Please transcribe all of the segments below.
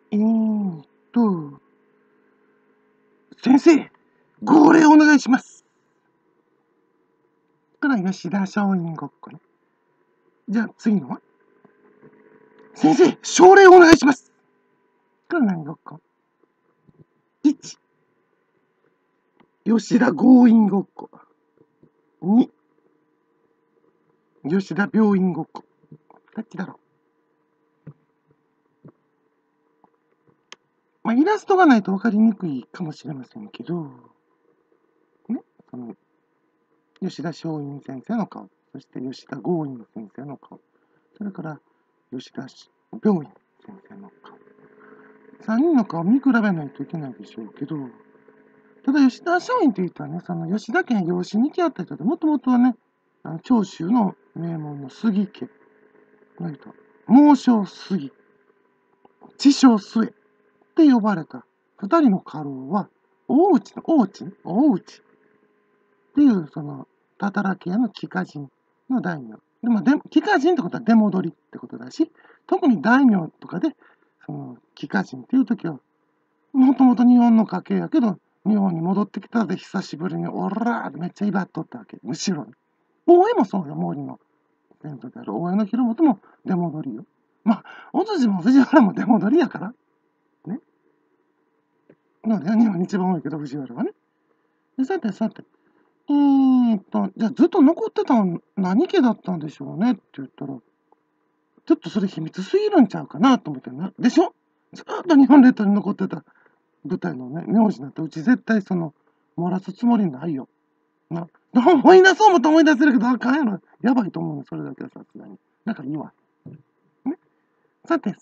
えーっと、先生、号令お願いします。これは吉田松陰ごっこね。じゃあ次のは先生、奨励お願いします。これは何ごっこ ?1、吉田強引ごっこ。2、吉田病院ごっこ。どっちだろう。まあ、イラストがないと分かりにくいかもしれませんけど、ね、その、吉田松陰先生の顔、そして吉田強引先生の顔、それから吉田病院先生の顔。3人の顔を見比べないといけないでしょうけど、ただ吉田松陰って言ったらね、その吉田家養子に来合った人で、もともとはね、長州の名門の杉家の人、猛将杉、知将末って呼ばれた2人の家老は、大内っていう、その、たたら系の帰化人の大名。でも、帰化人ってことは出戻りってことだし、特に大名とかで、その、帰化人っていう時は、もともと日本の家系やけど、日本に戻ってきたで久しぶりに、おらーってめっちゃ威張っとったわけ。後ろに。大江もそうよ、毛利の先祖である大江の広元も出戻りよ。まあ、小辻も藤原も出戻りやから。ね。ので、日本に一番多いけど、藤原はね。でさて、じゃあずっと残ってたの何家だったんでしょうねって言ったら、ちょっとそれ秘密すぎるんちゃうかなと思ってな。でしょ。ずっと日本列島に残ってた舞台のね、名字なんてうち絶対その、漏らすつもりないよ。な。思い出そうもと思い出せるけど、あかんやろ。やばいと思うの、それだけはさすがに。だからいいわ。ね。さて、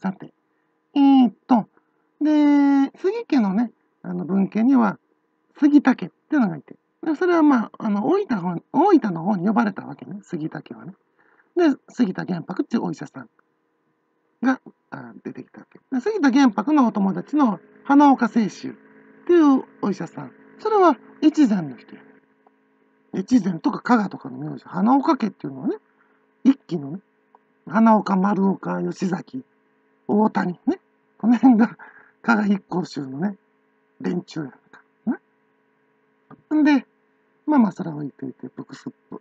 で、杉家のね、文家には、杉田家っていうのがいて、でそれはまあ、大分の方に呼ばれたわけね、杉田家はね。で、杉田玄白っていうお医者さんが出てきたわけ。で杉田玄白のお友達の花岡清舟っていうお医者さん。それは越前の人やね。越前とか加賀とかの名字、花岡家っていうのはね、一揆のね、花岡、丸岡、吉崎、大谷ね、この辺が加賀一向宗のね、連中やんか。んで、まあまあ、それは置いといて、ブクスップ。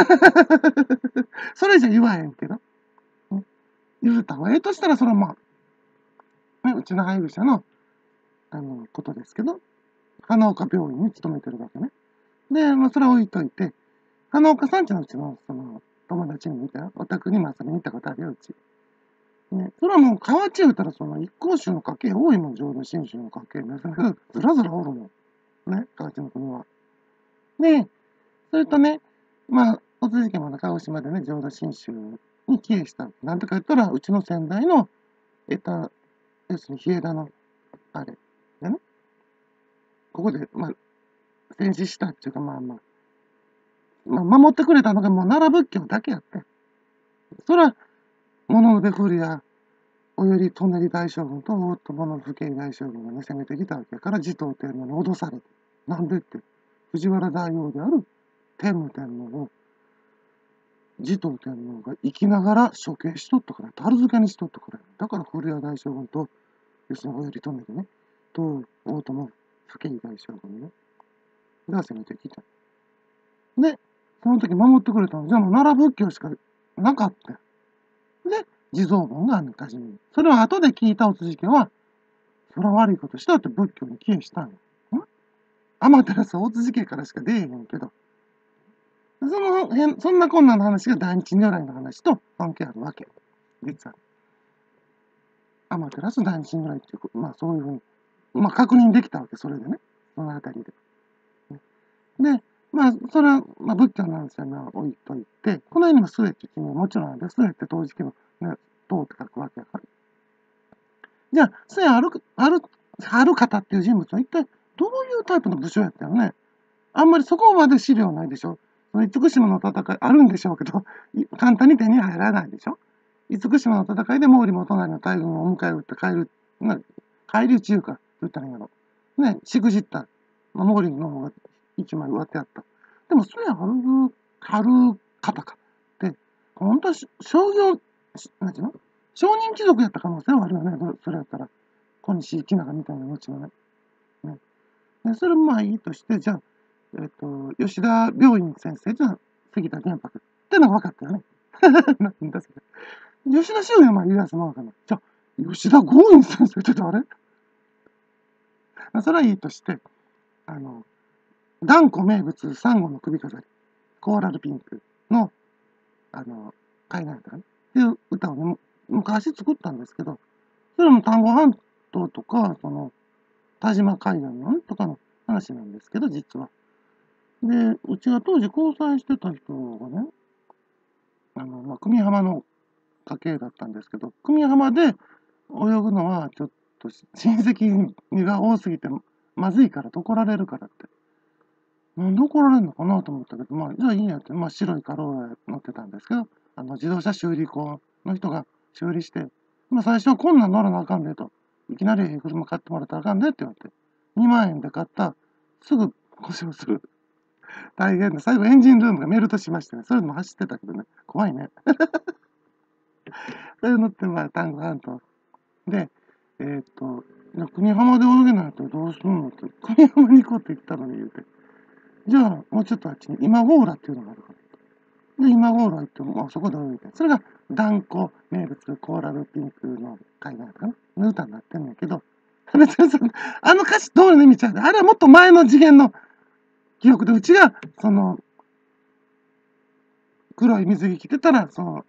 それじゃ言わへんけど。言うた方がええとしたら、それはまあ、ね、うちの配偶者の、ことですけど、花岡病院に勤めてるわけね。で、まあ、それは置いといて、花岡さんちのうちの、その、友達に見たよ。お宅にも遊びに行ったことあるよ、うち。ね、それはもう、河内言うたら、その、一向宗の家系多いもん、浄土真宗の家系ね。ずらずらおるもん。ね、河内の国は。で、それとね、まあ、お続けも鹿児島でね、浄土真宗に帰依した。なんとか言ったら、うちの先代の、要するに、比枝の、あれ、でね、ここで、まあ、戦死したっていうか、守ってくれたのがもう奈良仏教だけやって。それは、物部古や、おより舎人大将軍と大友の父兄大将軍がね、攻めてきたわけやから、持統天皇に脅されて。なんでって、藤原大王である天武天皇を、持統天皇が生きながら処刑しとったから、樽漬けにしとったから。だから古谷大将軍と、要するにおより止めてね、と大友父兄大将軍ね、が攻めてきた。で、その時守ってくれたのじゃあもう奈良仏教しかなかった。で、地蔵盆が始める。それを後で聞いたお辻家は、それは悪いことしたって仏教に帰依したんよ。天照大辻家からしか出えへんけど、そんなこんなの話が大日如来の話と関係あるわけ。実は。天照大日如来っていう、まあそういうふうに、まあ確認できたわけ、それでね。そのあたりで。で、まあ、それは、まあ、仏教の話は置いといて、この辺にも末っていう地名はもちろんある。末って当時期の、ね、唐って書くわけやから。じゃあ、末ある方っていう人物は一体どういうタイプの武将やったよね。あんまりそこまで資料ないでしょ。その厳島の戦いあるんでしょうけど、簡単に手に入らないでしょ。厳島の戦いで毛利元就の大軍を迎え撃って帰り討ちいうか、言ったらいいんやろ。ね、しくじった、まあ、毛利の方が一枚上手やった。でも、それある方かって、本当は商業、なんていうの商人貴族やった可能性はあるよね、それやったら。 小西行長みたいな後のね。ねでそれもまあいいとして、じゃあ、吉田病院先生じゃ杉田玄白ってのが分かったよね。なんだそれ。吉田修也はまあ家康の方かな。じゃあ、吉田豪院先生って誰？それはいいとして、断固名物サンゴの首飾り、コーラルピンクの、海外だね。っていう歌をね、昔作ったんですけど、それも丹後半島とか、田島海岸のね、とかの話なんですけど、実は。で、うちが当時交際してた人がね、久美浜の家系だったんですけど、久美浜で泳ぐのはちょっと親戚が多すぎてまずいからと怒られるからって。なんで怒られるのかなと思ったけど、まあ、じゃあいいやって、まあ、白いカローラ乗ってたんですけど、自動車修理工の人が修理して、まあ、最初はこんなん乗らなあかんでと、いきなり車買ってもらったらあかんでって言われて、2万円で買った、すぐ故障する。大変で、最後エンジンルームがメルトしましてね、それも走ってたけどね、怖いね。それ乗って、まあ、丹後半島で、国浜で泳げないとどうするのって、国浜に行こうって言ったのに言うて、じゃあ、もうちょっとあっちに今ゴーラっていうのがあるから。で、今ゴーラ行って、まあ、そこで泳いで、それが断固名物コーラルピンクの海岸かなの歌になってんねんけど、別にあの歌詞通りの意味ちゃうで、あれはもっと前の次元の記憶で、うちが、黒い水着着てたら、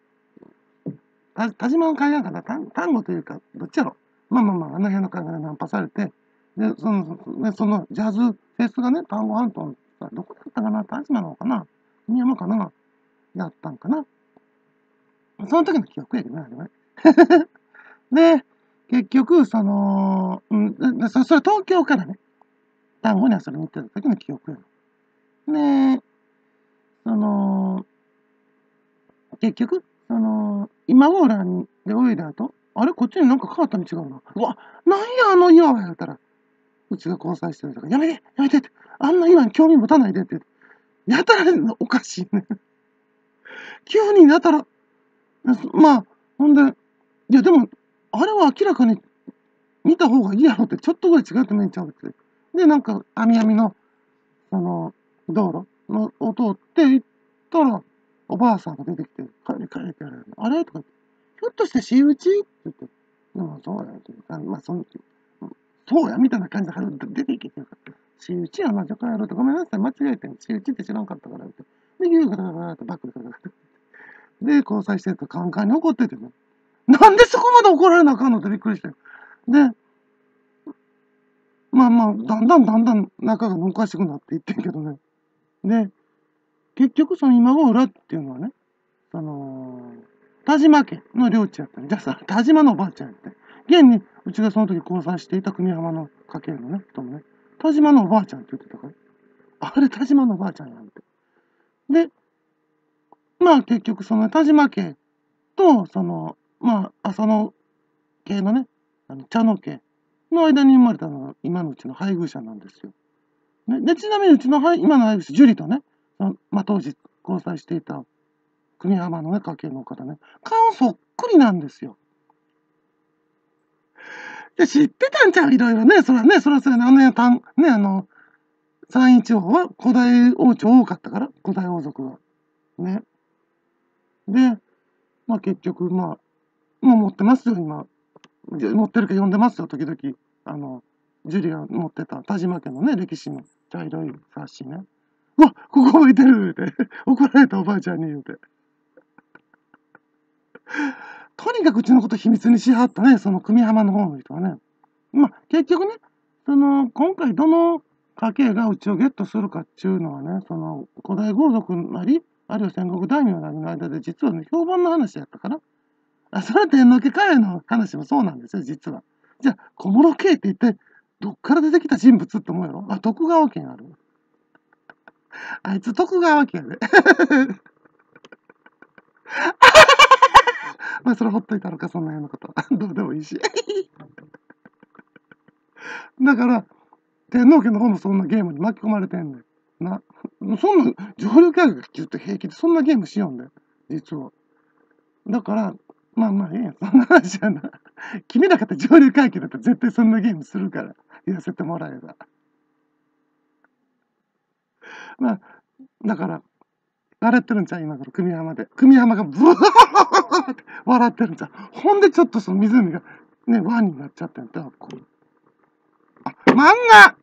田島の海岸かな、単語というか、どっちやろ。まあまあまあ、あの辺の海岸でナンパされて、で、そのジャズフェスがね、丹後半島の、どこだったかな、田島なのかな、新山かな、やったんかな。その時の記憶やけどね、あれはね。で、結局、それ東京からね、丹後に遊びに行ってた時の記憶やの。で、その、結局、今ゴーランで泳いだ後、あれこっちになんか変わった道があるな。うわ、なんやあの岩は言うたら、うちが交際してるとか、やめて、やめてって、あんな岩に興味持たないでって、やたらおかしいね。急にやたら、まあ、ほんで、いやでも、あれは明らかに見た方がいいやろって、ちょっとぐらい違ってもいいんちゃうって。で、なんか、網網の、道路のを通って行ったら、おばあさんが出てきて、帰れ帰れって言われるの。あれとか言って、ひょっとして仕打ちって言って、でもそうやって、まあ、そうやみたいな感じで出ていけって言うから、仕打ちやな、じゃ帰ろうって、ごめんなさい、間違えてん、仕打ちって知らんかったからって。で、ギューガラガラってバックでガラガラって。で、交際してるとカンカンに怒っててね。なんでそこまで怒られなあかんのってびっくりして。で、まあまあ、だんだん仲がおかしくなっていってんけどね。で、結局その今頃っていうのはね、田島家の領地やったね。じゃあさ、田島のおばあちゃんやって。現に、うちがその時交際していた国浜の家系のね、人もね、田島のおばあちゃんって言ってたから、あれ田島のおばあちゃんやんって。で、まあ結局その田島家と、まあ、浅野系のね、茶野家の間に生まれたのが今のうちの配偶者なんですよ。ね、で、ちなみにうちの今の配偶者、樹里とね、まあ、当時交際していた国浜のね、家系の方ね、顔そっくりなんですよ。で、知ってたんちゃういろいろね、そらね、そらそうやね、山陰地方は古代王朝多かったから、古代王族が。ね。で、まあ結局、まあ、もう持ってますよ、今。持ってるか読んでますよ、時々。ジュリが持ってた田島家のね、歴史の茶色い冊子ね。うわ、ここ置いてるって。怒られたおばあちゃんに言うて。とにかくうちのこと秘密にしはったね、その組浜の方の人はね。まあ、結局ね、今回どの家系がうちをゲットするかっていうのはね、古代豪族なり、あるいは戦国大名なりの間で、実はね、評判の話やったから、それは天皇家カレーの話もそうなんですよ、実は。じゃあ、小室圭って一体、どっから出てきた人物って思うやろ。あ、徳川家ある。あいつ徳川家やで。まあ、それほっといたのか、そんなようなこと。どうでもいいし。だから、天皇家の方もそんなゲームに巻き込まれてんねん。な。そんな、上流価格って言って平気でそんなゲームしようんだよ。実は。だから、まあまあ、ええやん。そんな話やな。 君らかって上流階級だったら絶対そんなゲームするから、言わせてもらえば。まあ、だから、笑ってるんちゃう今頃、組浜で。組浜がブワーって笑ってるんちゃう。ほんでちょっとその湖が、ね、輪になっちゃってんだ。こう。あ、漫画